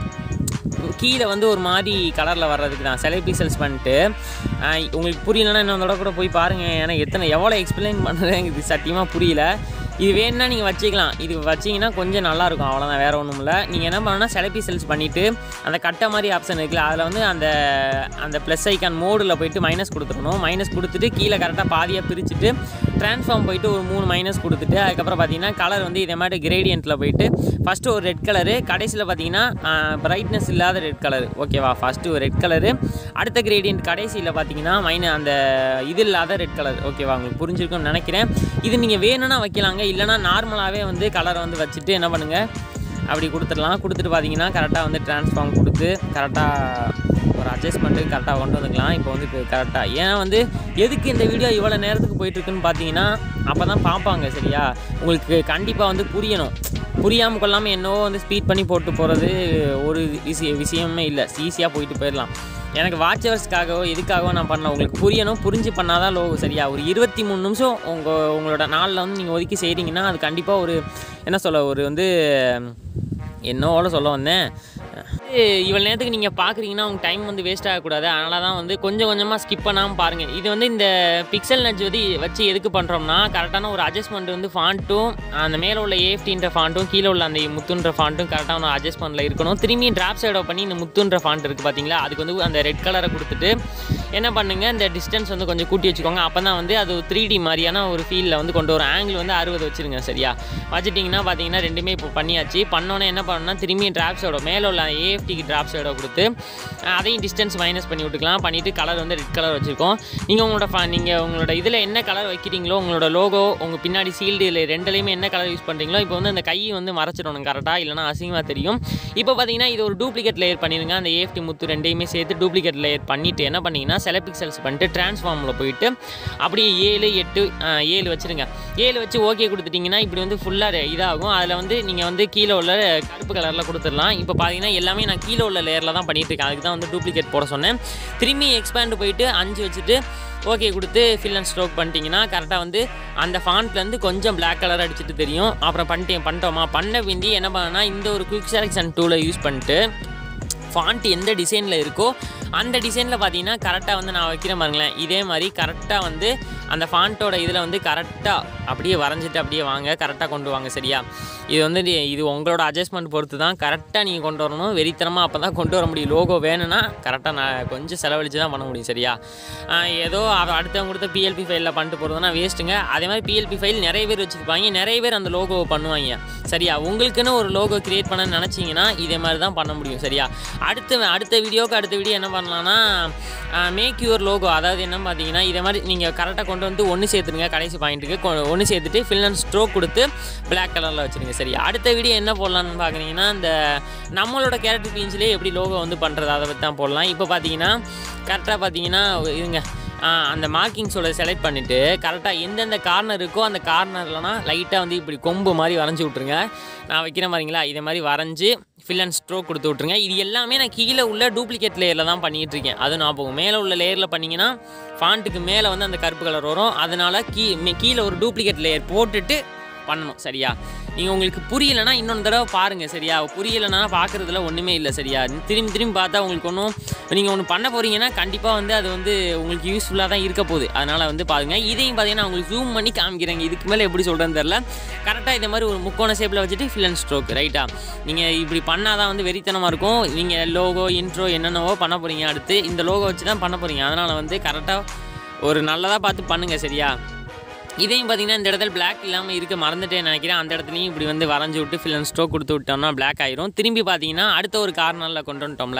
கீழே வந்து ஒரு மாதிரி கலரில் வர்றதுக்கு தான். செலக்ட் பீசல்ஸ் பண்ணிட்டு உங்களுக்கு புரியலன்னா இன்னொரு கூட போய் பாருங்கள். ஏன்னா எவ்வளோ எக்ஸ்பிளைன் பண்ணுறேன், இது சத்தியமாக புரியல. இது வேணுன்னா நீங்கள் வச்சுக்கலாம். இது வச்சிங்கன்னா கொஞ்சம் நல்லாயிருக்கும், அவ்வளோதான், வேறு ஒன்றும் இல்லை. நீங்கள் என்ன பண்ணணும்னா செலக்ட் பீசல்ஸ் பண்ணிவிட்டு அந்த கட்டை மாதிரி ஆப்ஷன் இருக்குல்ல, அதில் வந்து அந்த ப்ளஸ் ஐக்கான் மோடில் போய்ட்டு மைனஸ் கொடுத்துடணும். மைனஸ் கொடுத்துட்டு கீழே கரெக்டாக பாதியாக பிரிச்சுட்டு ட்ரான்ஸ்ஃபார்ம் போய்ட்டு ஒரு 3 மைனஸ் கொடுத்துட்டு அதுக்கப்புறம் பார்த்தீங்கன்னா கலர் வந்து இதே மாதிரி கிரேடியண்ட்டில் போய்ட்டு ஃபஸ்ட்டு ஒரு ரெட் கலரு, கடைசியில் பார்த்தீங்கன்னா பிரைட்னஸ் இல்லாத ரெட் கலரு. ஓகேவா? ஃபஸ்ட்டு ஒரு ரெட் கலரு, அடுத்த கிரேடியன்ட் கடைசியில் பார்த்தீங்கன்னா அந்த இது இல்லாத ரெட் கலர். ஓகேவா? உங்களுக்கு புரிஞ்சிருக்கும்னு நினைக்கிறேன். இது நீங்கள் வேணும்னா வைக்கலாங்க, இல்லைனா நார்மலாகவே வந்து கலரை வந்து வச்சுட்டு என்ன பண்ணுங்கள், அப்படி கொடுத்துடலாம். கொடுத்துட்டு பார்த்தீங்கன்னா கரெக்டாக வந்து ட்ரான்ஸ்ஃபார்ம் கொடுத்து கரெக்டாக ஒரு அட்ஜஸ்ட்மெண்ட்டு கரெக்டாக கொண்டு வந்துக்கலாம். இப்போ வந்து கரெக்டாக ஏன்னா வந்து எதுக்கு இந்த வீடியோ இவ்வளோ நேரத்துக்கு போயிட்டுருக்குன்னு பார்த்தீங்கன்னா அப்போ தான் பார்ப்பாங்க. சரியா? உங்களுக்கு கண்டிப்பாக வந்து புரியணும். புரியாமல் கொள்ளாமல் என்னவோ வந்து ஸ்பீட் பண்ணி போட்டு போகிறது ஒரு விஷயமே இல்லை. ஈஸியாக போயிட்டு போயிடலாம். எனக்கு வாட்ச் ஹவர்ஸ்க்காகவோ எதுக்காகவோ நான் பண்ணல, உங்களுக்கு புரியணும். புரிஞ்சு பண்ணால் தான் லோகோ. சரியா? ஒரு 23 நிமிஷம் உங்களோட நாளில் வந்து நீங்கள் ஒதுக்கி செய்கிறீங்கன்னா அது கண்டிப்பாக ஒரு என்ன சொல்ல, ஒரு வந்து என்னோட சொல்ல வந்தேன், இவ்வளோ நேரத்துக்கு நீங்கள் பார்க்குறீங்கன்னா உங்கள் டைம் வந்து வேஸ்ட் ஆகக்கூடாது. அதனால தான் வந்து கொஞ்சம் கொஞ்சமாக ஸ்கிப் பண்ணாமல் பாருங்கள். இது வந்து இந்த பிக்சல் நட்ஜ் வந்து வச்சு எதுக்கு பண்ணுறோம்னா கரெக்டான ஒரு அட்ஜஸ்ட்மெண்ட் வந்து ஃபாண்ட்டும் அந்த மேலே உள்ள ஏஎஃப்டின்ற ஃபாண்ட்டும் கீழே உள்ள அந்த முத்துன்ற ஃபாண்ட்டும் கரெக்டான அட்ஜஸ்ட்மெண்ட்டில் இருக்கணும். திரும்பி டிராப் சைடோ பண்ணி இந்த முத்துன்ற ஃபாண்ட் இருக்குது பார்த்தீங்களா, அதுக்கு வந்து அந்த ரெட் கலரை கொடுத்துட்டு என்ன பண்ணுங்கள், இந்த டிஸ்டன்ஸ் வந்து கொஞ்சம் கூட்டி வச்சுக்கோங்க. அப்போ தான் வந்து அது 3D மாதிரியான ஒரு ஃபீலில் வந்து கொண்டு வரும். ஆங்கிள் வந்து 60 வச்சுருங்க. சரியா? வச்சுட்டிங்கன்னா பார்த்தீங்கன்னா ரெண்டுமே இப்போ பண்ணியாச்சு. பண்ணோன்னே என்ன பண்ணணும்னா திரும்பி டிராப் சைடோ மேலே உள்ள ஏஎஃப்டிக்கு டிராப் சைடோ கொடுத்து அதையும் டிஸ்டன்ஸ் மைனஸ் பண்ணி விட்டுக்கலாம். பண்ணிவிட்டு கலர் வந்து ரெட் கலர் வச்சுருக்கோம். நீங்கள் உங்களோட இதில் என்ன கலர் வைக்கிறீங்களோ, உங்களோட லோகோ உங்கள் பின்னாடி சீல்டு இல்லை ரெண்டுலேயுமே என்ன கலர் யூஸ் பண்ணுறீங்களோ, இப்போ வந்து அந்த கையை வந்து மறைச்சிடணும் கரெக்டாக, இல்லைனா அசிங்கமாக தெரியும். இப்போ பார்த்தீங்கன்னா இது ஒரு டூப்ளிகேட் லேயர் பண்ணிடுங்க. அந்த ஏஎஃப்டி முத்து ரெண்டையுமே சேர்த்து டூப்ளிகேட் லேயர் பண்ணிவிட்டு என்ன பண்ணிங்கன்னா செலக்ட் பிக்சல்ஸ் பண்ணிட்டு ட்ரான்ஸ்ஃபார்மில் போயிட்டு அப்படியே 7, 8, 7 வச்சுருங்க. 7 வச்சு ஓகே கொடுத்துட்டிங்கன்னா இப்படி வந்து ஃபுல்லாக இதாகும். அதில் வந்து நீங்கள் வந்து கீழே உள்ள கருப்பு கலரில் கொடுத்துடலாம். இப்போ பார்த்தீங்கன்னா எல்லாமே நான் கீழே உள்ள லேயரில் தான் பண்ணிட்டு இருக்கேன். அதுக்கு தான் வந்து டூப்ளிகேட் போட சொன்னேன். திரும்பி எக்ஸ்பேண்ட் போயிட்டு 5 வச்சுட்டு ஓகே கொடுத்து ஃபில் அண்ட் ஸ்ட்ரோக் பண்ணிட்டீங்கன்னா கரெக்டாக வந்து அந்த ஃபாண்ட்லேருந்து கொஞ்சம் பிளாக் கலர் அடிச்சுட்டு தெரியும். அப்புறம் பண்ணிட்டோமா, பண்ண வேண்டி என்ன பண்ணனா இந்த ஒரு குயிக் செலெக்ஷன் டூலை யூஸ் பண்ணிட்டு ஃபாண்ட் எந்த டிசைனில் இருக்கோ அந்த டிசைனில் பார்த்தீங்கன்னா கரெக்டாக வந்து நான் வைக்கிற பாருங்களேன், இதே மாதிரி கரெக்டாக வந்து அந்த ஃபாண்ட்டோட இதில் வந்து கரெக்டாக அப்படியே வரைஞ்சிட்டு அப்படியே வாங்க, கரெக்டாக கொண்டு வாங்க. சரியா? இது வந்து இது உங்களோட அட்ஜஸ்ட்மெண்ட் பொறுத்து தான். கரெக்டாக நீங்கள் கொண்டு வரணும். வெறித்தனமாக அப்போ தான் கொண்டு வர முடியும். லோகோ வேணும்னா கரெக்டாக நான் கொஞ்சம் செலவழித்து தான் பண்ண முடியும். சரியா? ஏதோ அடுத்தவங்க கொடுத்த பிஎல்பி ஃபைலில் பண்ணிட்டு போகிறதுனா வேஸ்ட்டுங்க. அதே மாதிரி பிஎல்பி ஃபைல் நிறைய பேர் வச்சுருப்பாங்க, நிறைய பேர் அந்த லோகோவை பண்ணுவாங்க. சரியா? உங்களுக்குன்னு ஒரு லோகோ க்ரியேட் பண்ண நினச்சிங்கன்னா இதே மாதிரி தான் பண்ண முடியும். சரியா? அடுத்த வீடியோ என்ன பண்ணலான்னா மேக் யுவர் லோகோ, அதாவது என்ன பார்த்தீங்கன்னா இதே மாதிரி நீங்கள் கரெக்டாக கொண்டு வந்து ஒன்று சேர்த்துருங்க. கடைசி பாயிண்ட்டுக்கு ஒன்று சேர்த்துட்டு ஃபில் அண்ட் ஸ்ட்ரோக் கொடுத்து பிளாக் கலரில் வச்சுருங்க. சரி, அடுத்த வீடியோ என்ன போடலான்னு பார்க்குறீங்கன்னா இந்த நம்மளோட கேரக்டர் பீன்ஸ்லேயே எப்படி லோகோ வந்து பண்ணுறது அதை பற்றி தான் போடலாம். இப்போ பார்த்தீங்கன்னா கரெக்டாக பார்த்தீங்கன்னா இருங்க அந்த மார்க்கிங்ஸோட செலக்ட் பண்ணிவிட்டு கரெக்டாக எந்தெந்த கார்னர் இருக்கோ அந்த கார்னர்லனா லைட்டாக வந்து இப்படி கொம்பு மாதிரி வரைஞ்சி விட்ருங்க. நான் வைக்கிறேன் பாருங்களா, இதே மாதிரி வரைஞ்சி ஃபில் அண்ட் ஸ்ட்ரோக் கொடுத்து விட்ருங்க. இது எல்லாமே நான் கீழே உள்ள டூப்ளிகேட் லேயரில் தான் பண்ணிகிட்டு இருக்கேன். அது நான் போகும் மேலே உள்ள லேயரில் பண்ணிங்கன்னா ஃபாண்ட்டுக்கு மேலே வந்து அந்த கருப்பு கலர் வரும். அதனால் கீழே ஒரு டூப்ளிகேட் லேயர் போட்டுட்டு பண்ணணும். சரியா? நீங்கள் உங்களுக்கு புரியலைன்னா இன்னொன்று தடவை பாருங்கள் சரியா. புரியலைன்னா பார்க்குறதுல ஒன்றுமே இல்லை சரியா. திரும்பி பார்த்தா உங்களுக்கு ஒன்றும் நீங்கள் ஒன்று பண்ண போகிறீங்கன்னா கண்டிப்பாக வந்து அது வந்து உங்களுக்கு யூஸ்ஃபுல்லாக தான் இருக்க போகுது. அதனால் வந்து பாருங்கள். இதையும் பார்த்தீங்கன்னா உங்களுக்கு ஜூம் பண்ணி காமிக்கிறேங்க. இதுக்கு மேலே எப்படி சொல்கிறேன்னு தெரில. கரெக்டாக இதே மாதிரி ஒரு முக்கோண ஷேப்பில் வச்சுட்டு ஃபில் அண்ட் ஸ்ட்ரோக் ரைட்டா. நீங்கள் இப்படி பண்ணால் தான் வந்து வெறித்தனமாக இருக்கும். நீங்கள் லோகோ இன்ட்ரோ என்னென்னவோ பண்ண போகிறீங்க. அடுத்து இந்த லோகோ வச்சு தான் பண்ண போகிறீங்க. அதனால் வந்து கரெக்டாக ஒரு நல்லதாக பார்த்து பண்ணுங்கள் சரியா. இதையும் பார்த்தீங்கன்னா இந்த இடத்துல பிளாக் இல்லாமல் இருக்க மறந்துட்டேன்னு நினைக்கிறேன். அந்த இடத்துலையும் இப்படி வந்து வரைஞ்சி விட்டு ஃபில் அண்ட் ஸ்ட்ரோக் கொடுத்து விட்டோம்னா பிளாக் ஆயிரும். திரும்பி பார்த்தீங்கன்னா அடுத்த ஒரு கார்னரில் கொண்டு வந்துட்டோம்ல.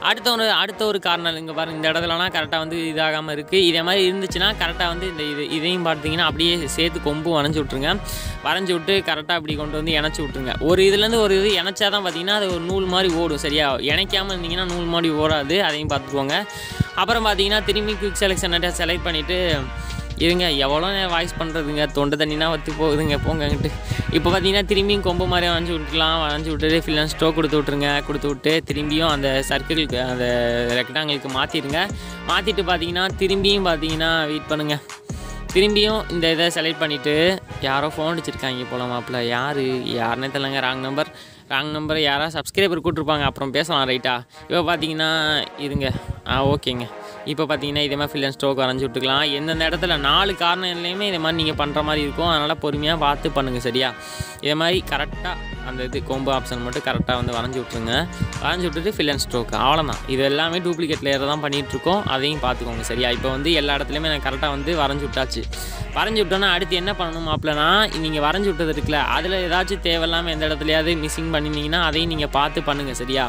அடுத்த ஒரு கார்னர் இங்கே பாருங்கள். இந்த இடத்துலலாம் கரெக்டாக வந்து இதாகாமல் இருக்குது. இதே மாதிரி இருந்துச்சுன்னா கரெக்டாக வந்து இதையும் பார்த்தீங்கன்னா அப்படியே சேர்த்து கொம்பு வரைஞ்சி விட்ருங்க. வரைஞ்சி விட்டு கரெக்டாக இப்படி கொண்டு வந்து இணைச்சி விட்ருங்க. ஒரு இதுலேருந்து ஒரு இது இணைச்சா தான் பார்த்தீங்கன்னா அது ஒரு நூல் மாதிரி ஓடும் சரியா. இணைக்காமல் இருந்தீங்கன்னா நூல் மாதிரி ஓடாது. அதையும் பார்த்துக்கோங்க. அப்புறம் பார்த்தீங்கன்னா திரும்பி குயிக் செலெக்ஷன் செலக்ட் பண்ணிவிட்டு இருங்க. எவ்வளோ நேரம் வாய்ஸ் பண்ணுறதுங்க. தொண்டை தண்ணினா வற்றி போகுதுங்க போங்கன்ட்டு. இப்போ பார்த்தீங்கன்னா திரும்பியும் கொம்பு மாதிரி வரைஞ்சி விட்டுக்கலாம். வரைஞ்சி விட்டுட்டு ஃபில் அண்ட் ஸ்ட்ரோக் கொடுத்து விட்ருங்க. கொடுத்து விட்டு திரும்பியும் அந்த சர்க்கிளுக்கு அந்த ரெக்டாங்கிளுக்கு மாற்றிடுங்க. மாற்றிட்டு பார்த்தீங்கன்னா திரும்பியும் பார்த்தீங்கன்னா வெயிட் பண்ணுங்கள். திரும்பியும் இந்த இதை செலக்ட் பண்ணிவிட்டு யாரோ ஃபோன் அடிச்சிருக்காங்க போல மாப்பிள்ள. யாருன்னே தெரியலங்க. ராங் நம்பர் யாராவது சப்ஸ்கிரைபர் கூட்டிருப்பாங்க. அப்புறம் பேசலாம் ரைட்டா. இப்போ பார்த்தீங்கன்னா இருங்க. ஓகேங்க. இப்போ பார்த்தீங்கன்னா இதே மாதிரி ஃபில் அண்ட் ஸ்ட்ரோக் வரைஞ்சி விட்டுக்கலாம். எந்தெந்த இடத்துல 4 கார்னர்லையுமே இதே மாதிரி நீங்கள் பண்ணுற மாதிரி இருக்கும். அதனால் பொறுமையாக பார்த்து பண்ணுங்கள் சரியா. இதே மாதிரி கரெக்டாக அந்த இது கொம்பு ஆப்ஷன் மட்டும் கரெக்டாக வந்து வரைஞ்சி விட்ருங்க. வரைஞ்சி விட்டுட்டு ஃபில் அண்ட் ஸ்ட்ரோக் அவ்வளோதான். இது எல்லாமே டூப்ளிகேட் லேயர் தான் பண்ணிகிட்ருக்கோம். அதையும் பார்த்துக்கோங்க சரியா. இப்போ வந்து எல்லா இடத்துலையுமே நான் கரெக்டாக வந்து வரைஞ்சி விட்டாச்சு. வரைஞ்சி விட்டோன்னா அடுத்து என்ன பண்ணணும் மாப்பிள்ளனா, நீங்கள் வரைஞ்சி விட்டது இருக்குல்ல அதில் ஏதாச்சும் தேவையில்லாமல் எந்த இடத்துலையாவது மிஸ்ஸிங் பண்ணியிருந்தீங்கன்னா அதையும் நீங்கள் பார்த்து பண்ணுங்கள் சரியா.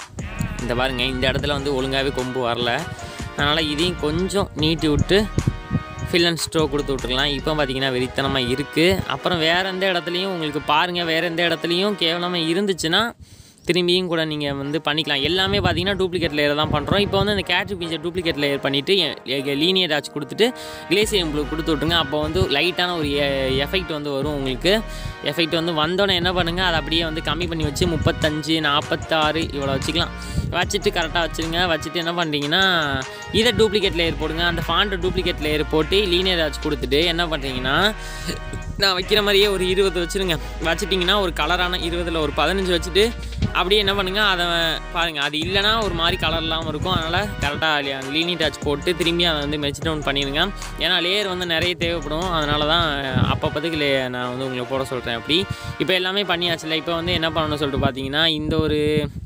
இந்த பாருங்கள். இந்த இடத்துல வந்து ஒழுங்காகவே கொம்பு வரல. அதனால் இதையும் கொஞ்சம் நீட்டி விட்டு ஃபில் அண்ட் ஸ்ட்ரோக் கொடுத்து விட்டுருக்கலாம். இப்போ பார்த்தீங்கன்னா வெறித்தனமாக இருக்குது. அப்புறம் வேறு எந்த இடத்துலையும் உங்களுக்கு பாருங்கள். வேறு எந்த இடத்துலையும் கேவலமாக இருந்துச்சுன்னா திரும்பியும் கூட நீங்கள் வந்து பண்ணிக்கலாம். எல்லாமே பார்த்தீங்கன்னா டூப்ளிகேட் லேயர் தான் பண்ணுறோம். இப்போ வந்து அந்த 𝗏𝗘-𝗨𝗟 டூப்ளிகேட் லேயர் பண்ணிவிட்டு லீனியர் ஆச்சு கொடுத்துட்டு கிளேசியம் ப்ளூ கொடுத்து விட்டுருங்க. அப்போ வந்து லைட்டான ஒரு எஃபெக்ட் வந்து வரும் உங்களுக்கு. எஃபெக்ட் வந்து வந்தோடனே என்ன பண்ணுங்கள், அதை அப்படியே வந்து கம்மி பண்ணி வச்சு 35, 46 இவ்வளோ வச்சுக்கலாம். வச்சுட்டு கரெக்டாக வச்சுருங்க. வச்சுட்டு என்ன பண்ணுறீங்கன்னா இதை டூப்ளிகேட் லேயர் போடுங்க. அந்த ஃபாண்ட்டை டூப்ளிகேட் லேயர் போட்டு லீனியர் ஆச்சு கொடுத்துட்டு என்ன பண்ணுறீங்கன்னா நான் வைக்கிற மாதிரியே ஒரு 20 வச்சுருங்க. வச்சுட்டிங்கன்னா ஒரு கலரான 20ல் ஒரு 15 வச்சுட்டு அப்படியே என்ன பண்ணுங்கள் அதை பாருங்கள். அது இல்லைனா ஒரு மாதிரி கலர் இல்லாமல் இருக்கும். அதனால் கரெக்டாக லீனியர் டச் போட்டு திரும்பி அதை வந்து மெர்ஜ் டவுன் பண்ணிடுங்க. ஏன்னா லேயர் வந்து நிறைய தேவைப்படும். அதனால தான் அப்பப்போதுக்கு நான் வந்து உங்களுக்கு போட சொல்கிறேன். அப்படி இப்போ எல்லாமே பண்ணியாச்சுல. இப்போ வந்து என்ன பண்ணணும்னு சொல்லிட்டு பார்த்தீங்கன்னா இந்த ஒரு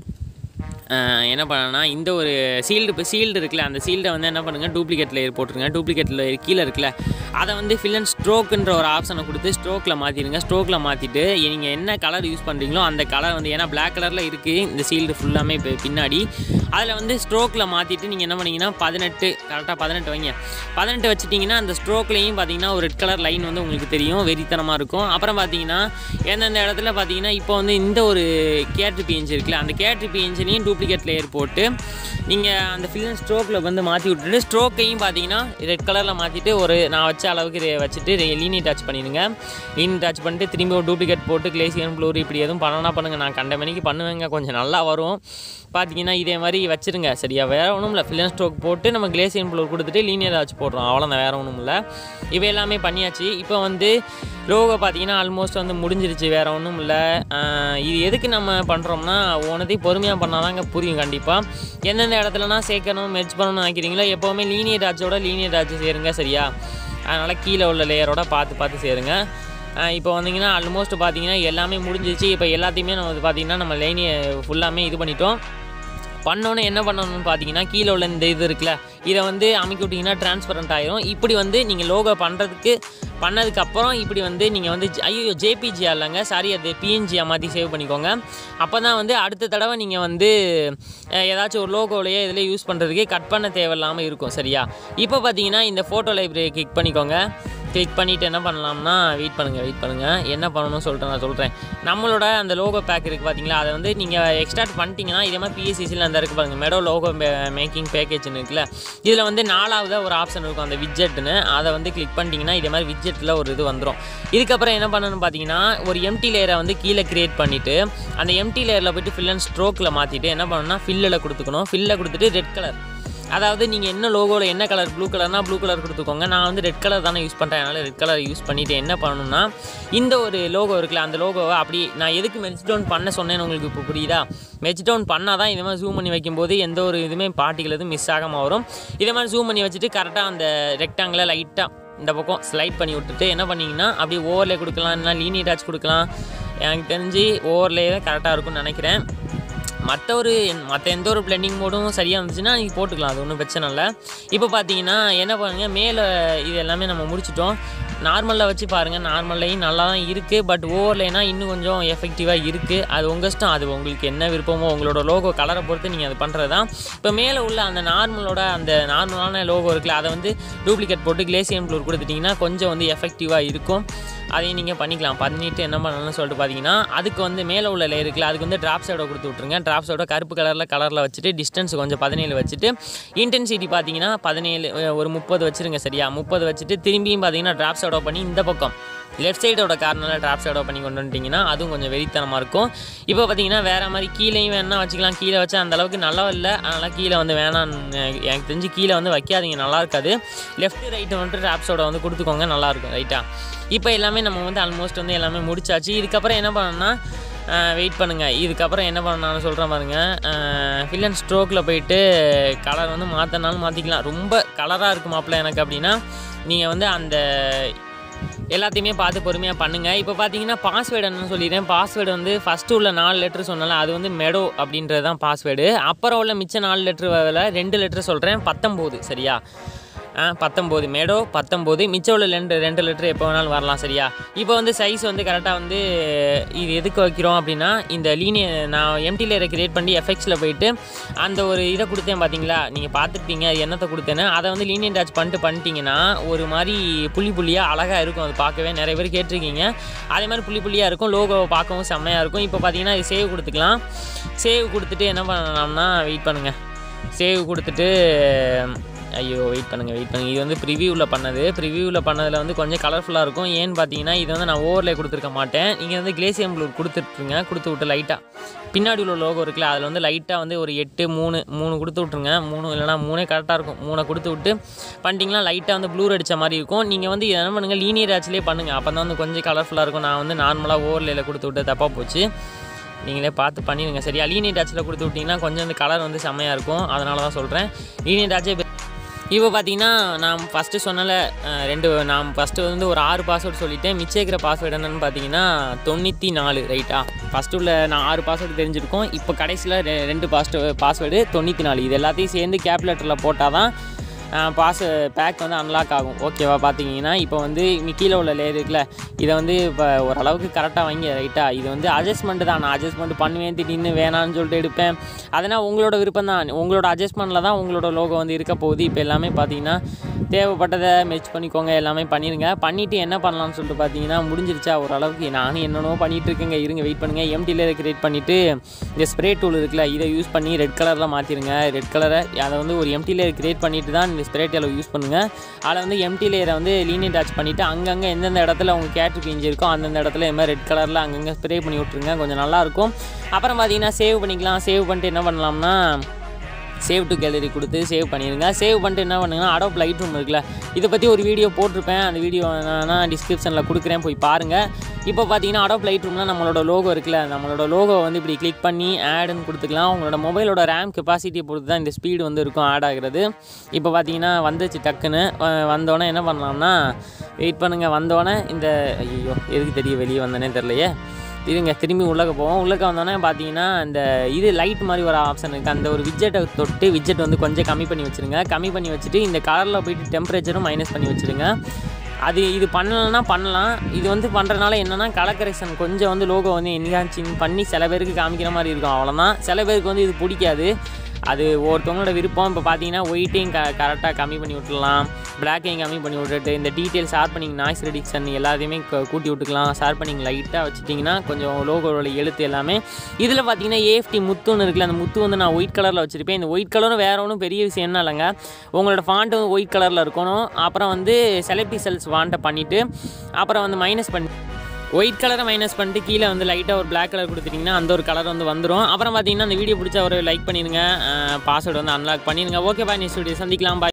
என்ன பண்ணனா இந்த ஒரு சீல்டு இருக்குல்ல, அந்த சீல்டை வந்து என்ன பண்ணுங்கள் டூப்ளிகேட் லேயர் போட்டுருங்க. டூப்ளிகேட் லேயர் கீழே இருக்குல்ல அதை வந்து ஃபில் அண்ட் ஸ்ட்ரோக்குன்ற ஒரு ஆப்ஷனை கொடுத்து ஸ்ட்ரோக்கில் மாற்றிடுங்க. ஸ்ட்ரோக்கில் மாற்றிட்டு நீங்கள் என்ன கலர் யூஸ் பண்ணுறீங்களோ அந்த கலர் வந்து ஏன்னா பிளாக் கலரில் இருக்குது இந்த சீல்டு ஃபுல்லாமே இப்போ பின்னாடி அதில் வந்து ஸ்ட்ரோக்கில் மாற்றிட்டு நீங்கள் என்ன பண்ணிங்கன்னா 18 கரெக்டாக 18 வைங்க. 18 வச்சுட்டிங்கன்னா அந்த ஸ்ட்ரோக்லேயும் பார்த்தீங்கன்னா ஒரு ரெட் கலர் லைன் வந்து உங்களுக்கு தெரியும். வெறித்தனமாக இருக்கும். அப்புறம் பார்த்தீங்கன்னா எந்தெந்த இடத்துல பார்த்தீங்கன்னா இப்போ வந்து இந்த ஒரு 𝗏𝗘-𝗨𝗟 இருக்குல்ல அந்த 𝗏𝗘-𝗨𝗟ையும் டூப்ளிகேட் லேயர் போட்டு நீங்கள் அந்த ஃபில் அண்ட் ஸ்ட்ரோக்கில் வந்து மாற்றி விட்டுட்டு ஸ்ட்ரோக்கையும் பார்த்தீங்கன்னா ரெட் கலரில் மாற்றிட்டு ஒரு நான் வச்ச அளவுக்கு வச்சுட்டு லீனியர் டச் பண்ணிடுங்க. லீனியர் டச் பண்ணிட்டு திரும்பி ஒரு டூப்ளிகேட் போட்டு கிளேசியம் ப்ளூ இப்படி எதுவும் பண்ணனா பண்ணுங்கள். நான் கண்ட மணிக்கு பண்ணுவேங்க. கொஞ்சம் நல்லா வரும். பார்த்தீங்கன்னா இதே மாதிரி வச்சுருங்க சரியா. வேறு ஒன்றும் இல்லை. ஃபில் அண்ட் ஸ்ட்ரோக் போட்டு நம்ம கிளேசியம் ப்ளூ கொடுத்துட்டு லீனியர் டச் போடுறோம். அவ்வளோதான். வேறு ஒன்றும் இல்லை. இவை எல்லாமே பண்ணியாச்சு. இப்போ வந்து லோகோ பார்த்தீங்கன்னா ஆல்மோஸ்ட் வந்து முடிஞ்சிருச்சு. வேறு ஒன்றும் இல்லை. இது எதுக்கு நம்ம பண்ணுறோம்னா ஒன்றத்தையும் பொறுமையாக பண்ணால் தாங்க புரியும் கண்டிப்பாக. எந்தெந்த இடத்துலனா சேர்க்கணும் மெர்ஜ் பண்ணணும்னு நினைக்கிறீங்களோ எப்போவுமே லீனியர் டாட்சோட லீனியர் டாட்ச் சேருங்க சரியா. அதனால் கீழே உள்ள லேயரோட பார்த்து சேருங்க. இப்போ வந்தீங்கன்னா ஆல்மோஸ்ட் பார்த்தீங்கன்னா எல்லாமே முடிஞ்சிச்சு. இப்போ எல்லாத்தையுமே நம்ம பார்த்தீங்கன்னா நம்ம லைனியை ஃபுல்லாமே இது பண்ணிட்டோம். பண்ணோன்னே என்ன பண்ணணும்னு பார்த்தீங்கன்னா கீழே உள்ள இந்த இது இருக்குல்ல இதை வந்து அமைக்கி விட்டிங்கன்னா டிரான்ஸ்பரண்ட் ஆகிரும். இப்படி வந்து நீங்கள் லோகோ பண்ணதுக்கப்புறம் இப்படி வந்து நீங்கள் வந்து ஜேபிஜி இல்லைங்க சாரி அது பிஎன்ஜியாக மாற்றி சேவ் பண்ணிக்கோங்க. அப்போ தான் வந்து அடுத்த தடவை நீங்கள் வந்து ஏதாச்சும் ஒரு லோகோலையே இதில் யூஸ் பண்ணுறதுக்கு கட் பண்ண தேவையில்லாமல் இருக்கும் சரியா. இப்போ பார்த்தீங்கன்னா இந்த ஃபோட்டோ லைப்ரரி கிளிக் பண்ணிக்கோங்க. கிளிக் பண்ணிவிட்டு என்ன பண்ணலாம்னா வெயிட் பண்ணுங்கள் என்ன பண்ணணும்னு நான் சொல்கிறேன். நம்மளோட அந்த லோகோ பேக் இருக்குது பார்த்தீங்களா அதை வந்து நீங்கள் எக்ஸ்ட்ராக்ட் பண்ணிட்டீங்கன்னா இதே மாதிரி PSCCயில் அந்த இருக்குது பாருங்கள் மெடோ லோகோ மேக்கிங் பேக்கேஜ்னு இருக்குல்ல இதில் வந்து 4வது ஒரு ஆப்ஷன் இருக்கும் அந்த விட்ஜெட்னு அதை வந்து கிளிக் பண்ணிட்டீங்கன்னா இதே மாதிரி விட்ஜெட்டில் ஒரு இது வந்துடும். இதுக்கப்புறம் என்ன பண்ணணும்னு பார்த்தீங்கன்னா ஒரு எம்டி லேயரை வந்து கீழே க்ரியேட் பண்ணிவிட்டு அந்த எம்டி லேயரில் போய்ட்டு ஃபில் அண்ட் ஸ்ட்ரோக்கில் மாற்றிட்டு என்ன பண்ணணும்னா ஃபில்லில் கொடுத்துக்கணும். ஃபில்லில் கொடுத்துட்டு ரெட் கலர் அதாவது நீங்கள் என்ன லோகோவில் என்ன கலர் ப்ளூ கலர்னால் ப்ளூ கலர் கொடுத்துக்கோங்க. நான் வந்து ரெட் கலர் தானே யூஸ் பண்ணுறேன், அதனால் ரெட் கலர் யூஸ் பண்ணிவிட்டு என்ன பண்ணணும்னா இந்த ஒரு லோகோ இருக்குல்ல அந்த லோகோவை அப்படி நான் எதுக்கு மெர்ஜ் டவுன் பண்ண சொன்னேன்னு உங்களுக்கு இப்போ புரியுதா? மெர்ஜ் டவுன் பண்ணால் தான் இதே மாதிரி ஜூம் பண்ணி வைக்கும்போது எந்த ஒரு இதுவுமே பார்ட்டிகள் எதுவும் மிஸ் ஆகாமல் வரும். இதே மாதிரி ஜூம் பண்ணி வச்சுட்டு கரெக்டாக அந்த ரெக்டாங்கில் லைட்டாக இந்த பக்கம் ஸ்லைட் பண்ணி விட்டுட்டு என்ன பண்ணிங்கன்னா அப்படியே ஓவர்லே கொடுக்கலாம், இல்லைனா லீனியர் டாச் கொடுக்கலாம். எனக்கு தெரிஞ்சு ஓவர்லே தான் கரெக்டாக இருக்கும்னு நினைக்கிறேன். மற்ற எந்த ஒரு பிளெண்டிங் மோடும் சரியாக இருந்துச்சுன்னா நீங்கள் போட்டுக்கலாம், அது ஒன்றும் பிரச்சனை இல்லை. இப்போ பார்த்தீங்கன்னா என்ன பண்ணுங்கள், மேலே இது எல்லாமே நம்ம முடிச்சிட்டோம். நார்மலில் வச்சு பாருங்கள், நார்மல்லையும் நல்லா தான் இருக்குது. பட் ஓவர்லேனா இன்னும் கொஞ்சம் எஃபெக்டிவாக இருக்குது. அது உங்கள் இஷ்டம், அது உங்களுக்கு என்ன விருப்பமோ உங்களோட லோகோ கலரை பொறுத்து நீங்கள் அது பண்ணுறது தான். இப்போ மேலே உள்ள அந்த நார்மலான லோகோ இருக்குல்ல அதை வந்து டூப்ளிகேட் போட்டு கிளேசியம் ப்ளூர் கொடுத்துட்டிங்கன்னா கொஞ்சம் வந்து எஃபெக்டிவாக இருக்கும். அதையும் நீங்கள் பண்ணிக்கலாம். பண்ணிவிட்டு என்ன பண்ணணும்னு சொல்லிட்டு பார்த்தீங்கன்னா அதுக்கு வந்து மேலே உள்ள லேயர் இருக்குல்ல அதுக்கு வந்து ட்ராப் ஷேடோ கொடுத்து விட்ருங்க. ட்ராப் ஷேடோ கருப்பு கலரில் வச்சுட்டு டிஸ்டன்ஸ் கொஞ்சம் 17 வச்சுட்டு இன்டென்சிட்டி பார்த்தீங்கன்னா 17 ஒரு 30 வச்சுருங்க. சரியா 30 வச்சுட்டு திரும்பியும் பார்த்தீங்கன்னா ட்ராப் ஷேடோ பண்ணி இந்த பக்கம் லெஃப்ட் சைடோட கார்னரில் ட்ராப் ஷேடோ பண்ணி கொண்டு வந்துட்டிங்கன்னா அதுவும் கொஞ்சம் வெறித்தனமாக இருக்கும். இப்போ பார்த்தீங்கன்னா வேறு மாதிரி கீழேயும் வேணா வச்சுக்கலாம். கீழே வச்சா அந்தளவுக்கு நல்லா இல்லை, அதனால் கீழே வந்து வேணாம். எனக்கு தெரிஞ்சு கீழே வந்து வைக்காதீங்க, நல்லா இருக்காது. லெஃப்ட் ரைட்டு வந்துட்டு ட்ராப் ஷேடோ வந்து கொடுத்துக்கோங்க, நல்லாயிருக்கும். ரைட்டாக இப்போ எல்லாமே நம்ம வந்து ஆல்மோஸ்ட் வந்து எல்லாமே முடிச்சாச்சு. இதுக்கப்புறம் என்ன பண்ணணும்னா வெயிட் பண்ணுங்கள். இதுக்கப்புறம் என்ன பண்ணணும்னு சொல்கிறேன் பாருங்கள். ஃபில் அண்ட் ஸ்ட்ரோக்கில் போயிட்டு கலர் வந்து மாற்றினாலும் மாற்றிக்கலாம். ரொம்ப கலராக இருக்கும் மாப்பிள்ள எனக்கு அப்படின்னா நீங்கள் வந்து அந்த எல்லாத்தையுமே பார்த்து பொறுமையாக பண்ணுங்கள். இப்போ பார்த்தீங்கன்னா பாஸ்வேர்டு என்னன்னு சொல்லிடுறேன். பாஸ்வேர்டு வந்து ஃபஸ்ட்டு உள்ள 4 லெட்ரு சொன்னால அது வந்து மெடோ அப்படின்றது தான் பாஸ்வேர்டு. அப்புறம் உள்ள மிச்ச 4 லெட்ரு 2 லெட்ரு சொல்கிறேன், 19. சரியா 19 மெடோ 19. மிச்சம் உள்ள 2 லெட்ரு எப்போ வேணாலும் வரலாம். சரியா இப்போ வந்து சைஸ் வந்து கரெக்டாக வந்து இது எதுக்கு வைக்கிறோம் அப்படின்னா இந்த நான் எம்டி லேயரை கிரியேட் பண்ணி எஃபெக்ட்ஸில் போயிட்டு அந்த ஒரு இதை கொடுத்தேன் பார்த்தீங்களா, நீங்கள் பார்த்துருப்பீங்க அது என்னத்தை கொடுத்தேன்னு. அதை வந்து லீனியர் டாச் பண்ணிட்டீங்கன்னா ஒரு மாதிரி புள்ளியாக அழகாக இருக்கும். அது பார்க்கவே நிறைய பேர் கேட்டிருக்கீங்க. அதே மாதிரி புள்ளியாக இருக்கும், லோகோவை பார்க்கவும் செம்மையாக இருக்கும். இப்போ பார்த்தீங்கன்னா இது சேவ் கொடுத்துக்கலாம். சேவ் கொடுத்துட்டு என்ன பண்ணலாம்னா வெயிட் பண்ணுங்கள். சேவ் கொடுத்துட்டு வெயிட் பண்ணுங்கள். இது வந்து ப்ரிவியூவில் பண்ணதில் வந்து கொஞ்சம் கலர்ஃபுல்லாக இருக்கும். ஏன்னு பார்த்தீங்கன்னா இது வந்து நான் ஓவர்லே கொடுத்துருக்க மாட்டேன். நீங்கள் வந்து கிளேசியம் ப்ளூ கொடுத்துட்ருங்க. கொடுத்து விட்டு லைட்டாக பின்னாடி உள்ள லோகோ இருக்குல்ல அதில் வந்து லைட்டாக வந்து ஒரு 8 3 கொடுத்து விட்ருங்க. 3 இல்லைனா 3 கரெக்டாக இருக்கும். 3 கொடுத்து விட்டு பண்ணிட்டீங்கன்னா லைட்டாக வந்து ப்ளூர் அடித்த மாதிரி இருக்கும். நீங்கள் வந்து என்ன பண்ணுங்கள், லீனியர் ஆச்சிலே பண்ணுங்கள். அப்போ தான் வந்து கொஞ்சம் கலர்ஃபுல்லாக இருக்கும். நான் வந்து நார்மலாக ஓவர்லேயில் கொடுத்து விட்டு தப்பாக போச்சு. நீங்களே பார்த்து பண்ணிடுங்க. சரியா லீனியர் டாச்சில் கொடுத்து விட்டிங்கன்னா கொஞ்சம் வந்து கலர் வந்து செம்மையாக இருக்கும். அதனால தான் சொல்கிறேன் லீனியர் டாச்சே. இப்போ பார்த்தீங்கன்னா நான் ஃபஸ்ட்டு சொன்னல நான் ஃபஸ்ட்டு வந்து ஒரு 6 பாஸ்வேர்டு சொல்லிவிட்டேன். மிச்சம் இருக்கிற பாஸ்வேர்டு என்னென்னு பார்த்தீங்கன்னா 94. ரைட்டா ஃபஸ்ட்டு உள்ள நான் 6 பாஸ்வேர்டு தெரிஞ்சிருக்கோம். இப்போ கடைசியில் 2 பாஸ்வேர்டு 94. இது எல்லாத்தையும் சேர்ந்து கேப்லெட்டரில் போட்டால் தான் பேக் வந்து அன்லாக் ஆகும். ஓகேவா பார்த்தீங்கன்னா இப்போ வந்து கீழே உள்ள லேயர் இருக்குல்ல இதை வந்து இப்போ ஓரளவுக்கு கரெக்டாக வைங்க. ரைட்டா இது வந்து அட்ஜஸ்ட்மெண்ட்டு தான். நான் அட்ஜஸ்ட்மெண்ட் பண்ணுவேன், திடீர்னு வேணான்னு சொல்லிட்டு எடுப்பேன். அதனால் உங்களோட விருப்பம் தான். உங்களோட அட்ஜஸ்ட்மெண்ட்டில் தான் உங்களோட லோகோ வந்து இருக்க போகுது. இப்போ எல்லாமே பார்த்தீங்கன்னா தேவைப்பட்டதை மெர்ஜ் பண்ணிக்கோங்க, எல்லாமே பண்ணிடுங்க. பண்ணிவிட்டு என்ன பண்ணலாம்னு சொல்லிட்டு பார்த்தீங்கன்னா முடிஞ்சிருச்சா ஓரளவுக்கு. நானும் என்னென்னோ பண்ணிகிட்டு இருக்கேங்க. இருங்க வெயிட் பண்ணுங்கள். எம்டி லேயரை கிரியேட் பண்ணிவிட்டு இந்த ஸ்ப்ரே டூல் இருக்குல்ல இதை யூஸ் பண்ணி ரெட் கலரில் மாற்றிடுங்க. ரெட் கலரை அதை வந்து ஒரு எம்டி லேயர் கிரியேட் பண்ணிவிட்டு தான் ஸ்ப்ரே டூலை யூஸ் பண்ணுங்கள். அதில் வந்து எம்டி லேயரை வந்து லீனியர் டாச் பண்ணிவிட்டு அங்கங்கே எந்தெந்த இடத்துல உங்கள் கேட்டு பிஞ்சு இருக்கோ அந்தந்த இடத்துல இது மாதிரி ரெட் கலரில் அங்கங்கே ஸ்ப்ரே பண்ணி விட்ருங்க. கொஞ்சம் நல்லாயிருக்கும். அப்புறம் பார்த்தீங்கன்னா சேவ் பண்ணிக்கலாம். சேவ் பண்ணிட்டு என்ன பண்ணலாம்னா சேவ் டு கேலரி கொடுத்து சேவ் பண்ணிடுங்க. சேவ் பண்ணிட்டு என்ன பண்ணுங்கன்னா அடோப் லைட் ரூம் இருக்குல்ல இதை பற்றி ஒரு வீடியோ போட்டிருப்பேன். அந்த வீடியோ நான் டிஸ்கிரிப்ஷனில் கொடுக்குறேன், போய் பாருங்கள். இப்போ பார்த்தீங்கன்னா அடோப் லைட் ரூமில் நம்மளோட லோகோ இருக்குல்ல நம்மளோட லோகோ வந்து இப்படி கிளிக் பண்ணி ஆடுன்னு கொடுத்துக்கலாம். உங்களோட மொபைலோட ரேம் கெப்பாசிட்டியை பொறுத்து தான் இந்த ஸ்பீடு வந்து இருக்கும் ஆட் ஆகிறது. இப்போ பார்த்தீங்கன்னா வந்துச்சு டக்குன்னு. வந்தோடனே என்ன பண்ணலாம்னா வெயிட் பண்ணுங்கள். வந்தோடனே இந்த எதுக்கு தெரிய வெளியே வந்தோன்னே தெரிலையே. இருங்க திரும்பி உள்ளே போவோம். உள்ளே வந்தோடனே பார்த்தீங்கன்னா இந்த இது லைட் மாதிரி ஒரு ஆப்ஷன் இருக்குது. அந்த ஒரு விட்ஜெட்டை தொட்டு விட்ஜெட் வந்து கொஞ்சம் கம்மி பண்ணி வச்சுருங்க. கம்மி பண்ணி வச்சுட்டு இந்த கலரில் போய்ட்டு டெம்பரேச்சரும் மைனஸ் பண்ணி வச்சுருங்க. இது பண்ணலைன்னா பண்ணலாம். இது வந்து பண்ணுறதுனால என்னென்னா கலர் கரெக்ஷன் கொஞ்சம் வந்து லோகோ வந்து என்ஹான்சிங் பண்ணி சில பேருக்கு காமிக்கிற மாதிரி இருக்கும். அவ்வளோதான். சில பேருக்கு வந்து இது பிடிக்காது. அது ஒவ்வொருத்தவங்களோட விருப்பம். இப்போ பார்த்தீங்கன்னா ஒயிட்டையும் கரெக்டாக கம்மி பண்ணி விட்டுலாம், பிளாக்கையும் கம்மி பண்ணி விட்டுட்டு இந்த டீட்டெயில் ஷார்ப்பனிங் நாய்ஸ் ரெடிக்ஷன் எல்லாத்தையுமே கூட்டி விட்டுக்கலாம். ஷார்ப்பனிங் லைட்டாக வச்சுட்டிங்கன்னா கொஞ்சம் லோகோவோட எழுத்து எல்லாமே. இதில் பார்த்தீங்கன்னா ஏஎஃப்டி முத்துன்னு இருக்குல்ல அந்த முத்து வந்து நான் ஒயிட் கலரில் வச்சுருப்பேன். இந்த ஒயிட் கலரும் வேறு ஒன்றும் பெரிய விஷயம் என்ன இல்லைங்க. உங்களோட ஃபாண்ட் வந்து ஒயிட் கலரில் இருக்கணும். அப்புறம் வந்து செலக்ட் செல்ஸ் வாண்ட்டை பண்ணிவிட்டு அப்புறம் வந்து மைனஸ் பண்ணி ஒயிட் கலரை மைனஸ் பண்ணிட்டு கீழே வந்து லைட்டாக ஒரு பிளாக் கலர் கொடுத்துட்டிங்கன்னா அந்த ஒரு கலர் வந்து வந்துடும். அப்புறம் பார்த்தீங்கன்னா அந்த வீடியோ பிடிச்சா ஒரு லைக் பண்ணிடுங்க, பாஸ்வேர்டு வந்து அன்லாக் பண்ணிடுங்க. ஓகே பாய், நெக்ஸ்ட் வீடியோ சந்திக்கலாம். பாய்.